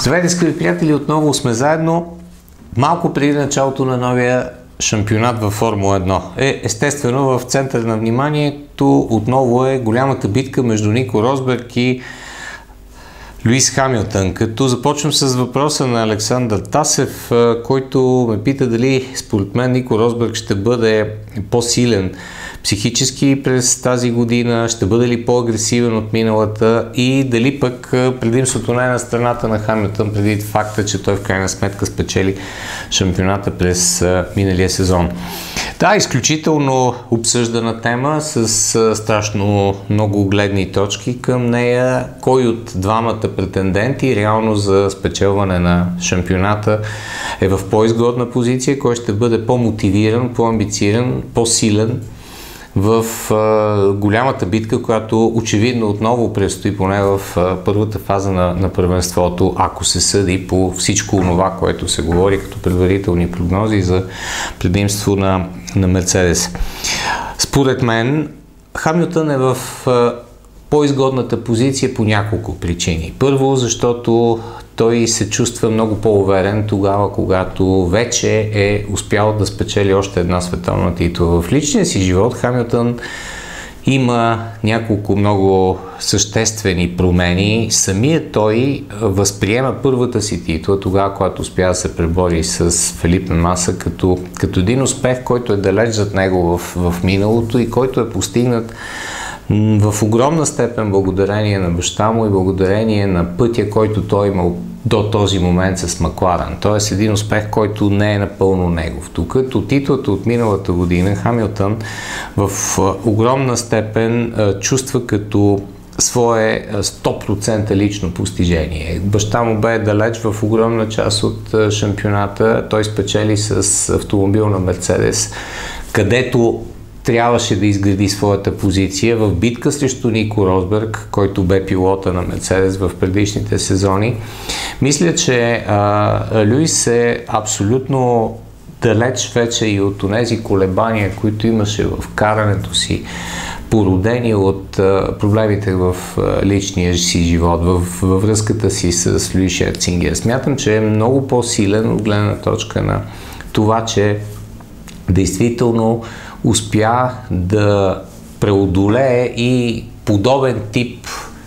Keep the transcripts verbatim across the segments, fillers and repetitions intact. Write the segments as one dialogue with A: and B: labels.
A: Здравейте, скъпи приятели, отново сме заедно. Малко преди началото на новия шампионат във Формула едно. Е, естествено, в центъра на вниманието отново е голямата битка между Нико Росберг и Луис Хамилтън. Като започвам с въпроса на Александър Тасев, който ме пита дали според мен Нико Росберг ще бъде по-силен психически през тази година, ще бъде ли по-агресивен от миналата и дали пък предимството не е на страната на Хамилтън, преди факта, че той в крайна сметка спечели шампионата през миналия сезон. Да, изключително обсъждана тема с страшно много гледни точки към нея. Кой от двамата претенденти реално за спечелване на шампионата е в по-изгодна позиция, кой ще бъде по-мотивиран, по-амбициран, по-силен в а, голямата битка, която очевидно отново предстои поне в а, първата фаза на, на първенството, ако се съди по всичко това, което се говори като предварителни прогнози за предимство на, на Мерцедес. Според мен Хамилтън е в а, по-изгодната позиция по няколко причини. Първо, защото той се чувства много по-уверен тогава, когато вече е успял да спечели още една световна титла. В личния си живот Хамилтън има няколко много съществени промени. Самият той възприема първата си титла, тогава, когато успя да се пребори с Фелипе Маса, като, като един успех, който е далеч зад него в, в миналото и който е постигнат в огромна степен благодарение на баща му и благодарение на пътя, който той имал до този момент с Макларен. Тоест един успех, който не е напълно негов. Докато титлата от миналата година Хамилтън в огромна степен чувства като свое сто процента лично постижение. Баща му бе далеч в огромна част от шампионата. Той спечели с автомобил на Мерцедес, където трябваше да изгради своята позиция в битка срещу Нико Росберг, който бе пилота на Мерцедес в предишните сезони. Мисля, че а, Луис е абсолютно далеч вече и от тези колебания, които имаше в карането си, породени от а, проблемите в а, личния си живот, в, във връзката си с Луис Шерцингер. Смятам, че е много по-силен от гледна точка на това, че действително успя да преодолее и подобен тип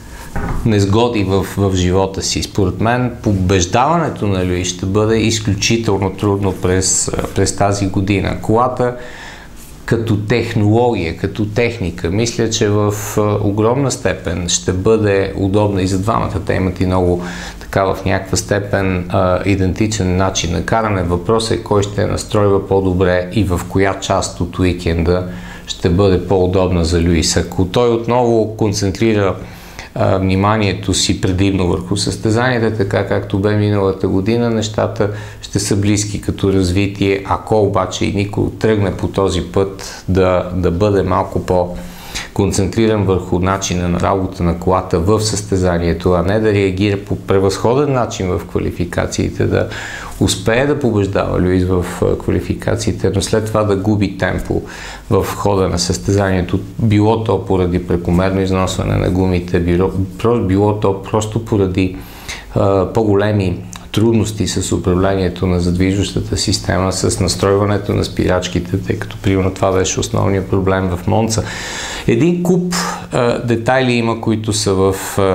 A: незгоди в, в живота си. Според мен побеждаването на Луис ще бъде изключително трудно през, през тази година. Колата като технология, като техника, мисля, че в огромна степен ще бъде удобна и за двамата. Те имат и много така в някаква степен а, идентичен начин на каране. Въпросът е кой ще настройва по-добре и в коя част от уикенда ще бъде по-удобна за Луис. Ако той отново концентрира а, вниманието си предимно върху състезанията, така както бе миналата година, нещата ще са близки като развитие. Ако обаче и Нико тръгне по този път да, да бъде малко по- концентриран върху начина на работа на колата в състезанието, а не да реагира по превъзходен начин в квалификациите, да успее да побеждава Луис в квалификациите, но след това да губи темпо в хода на състезанието, било то поради прекомерно износване на гумите, било, било то просто поради а, по-големи трудности с управлението на задвижващата система, с настройването на спирачките, тъй като примерно това беше основният проблем в Монца. Един куп а, детайли има, които са в а,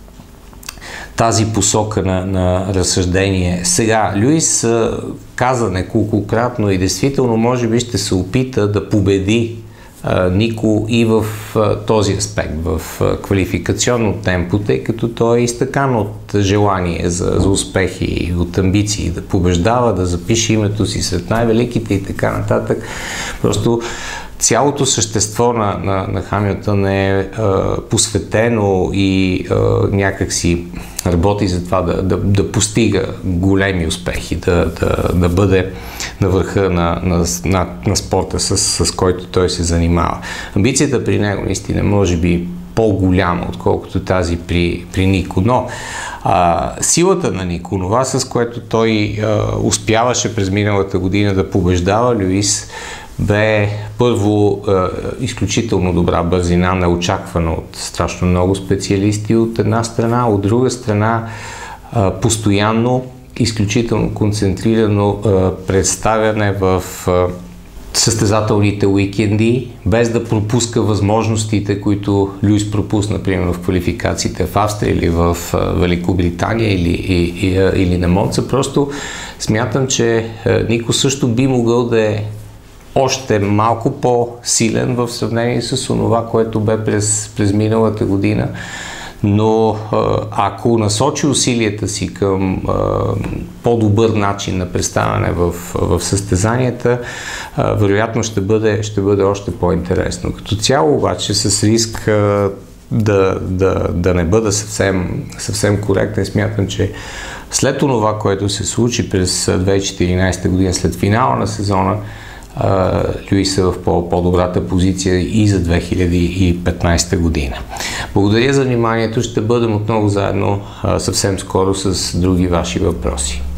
A: тази посока на, на разсъждение. Сега, Луис а, каза неколкократно и действително може би ще се опита да победи Нико и в а, този аспект, в а, квалификационно темпо, тъй като той е изтъкан от желание за, за успехи и от амбиции да побеждава, да запише името си сред най-великите и така нататък. Просто цялото същество на, на, на Хамилтън е а, посветено и а, някак си работи за това да, да, да постига големи успехи, да, да, да бъде на върха на, на, на, на спорта, с, с който той се занимава. Амбицията при него наистина може би по-голяма, отколкото тази при, при Нико, но а, силата на Нико, това с което той а, успяваше през миналата година да побеждава Луис, бе първо е, изключително добра бързина, неочаквана от страшно много специалисти от една страна, от друга страна а, постоянно, изключително концентрирано а, представяне в а, състезателните уикенди, без да пропуска възможностите, които Луис пропусна, например, в квалификациите в Австрия или в а, Великобритания или, и, и, а, или на Монца. Просто смятам, че а, Нико също би могъл да е още малко по-силен в сравнение с онова, което бе през, през миналата година. Но ако насочи усилията си към а, по-добър начин на представяне в, в състезанията, а, вероятно ще бъде, ще бъде още по-интересно. Като цяло обаче с риск а, да, да, да не бъда съвсем, съвсем коректен, смятам, че след това, което се случи през две хиляди и четиринадесета година, след финала на сезона, Луис е в по-добрата позиция и за две хиляди и петнадесета година. Благодаря за вниманието. Ще бъдем отново заедно съвсем скоро с други ваши въпроси.